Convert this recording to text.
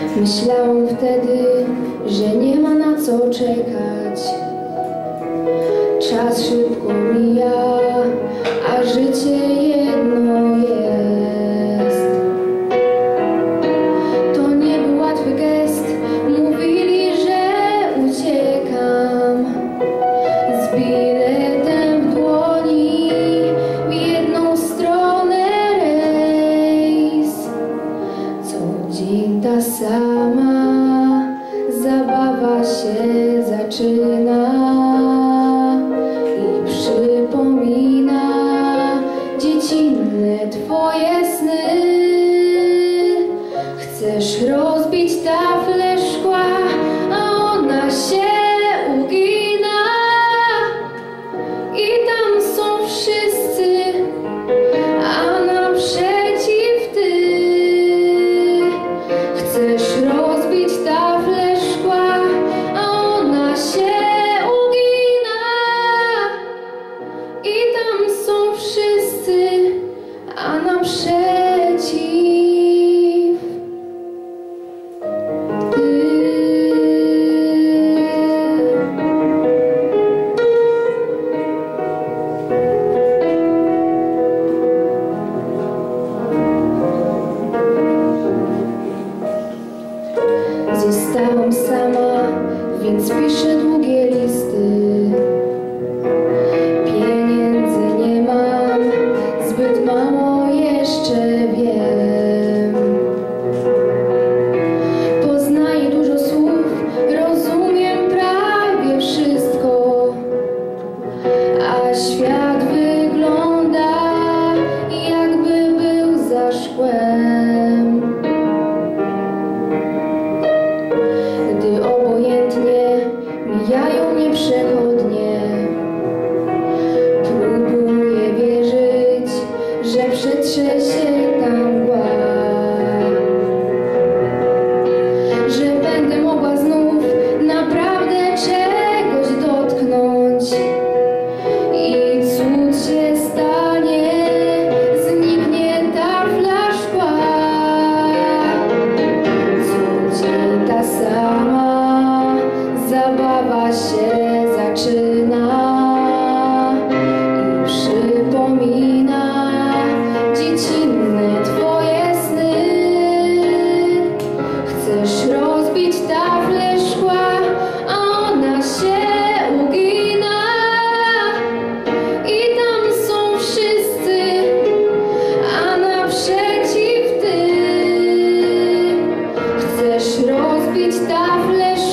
Myślałam wtedy, że nie ma na co czekać. Czas szybko mija, a życie jedno jest. To nie był łatwy gest, mówili, że uciekam. Z biletem w dłoni w jedną stronę rejs. Co dzień ta sama zabawa się zaczyna i przypomina dziecinne twoje sny. Chcesz rozbić taflę szkła, a ona się ugina i tam są wszyscy, a naprzeciw ty. Chcesz rozbić taflę szkła, a ona się ugina i tam są wszyscy, a naprzeciw ty. Zostałam sama, więc piszę długie listy. Pieniędzy nie mam, zbyt mało jeszcze wiem. Poznaję dużo słów, rozumiem prawie wszystko, a świat wygląda, jakby był za szkłem. Gdy obojętnie mijają mnie przechodnie, próbuję wierzyć, że przetrze się ta mgła, że będę mogła znów naprawdę czegoś dotknąć i cud się stanie, zniknie tafla szkła. Co dzień ta sama zabawa się zaczyna i przypomina dziecinne twoje sny. Chcesz rozbić taflę szkła, a ona się ugina i tam są wszyscy, a naprzeciw ty. Chcesz rozbić taflę szkła,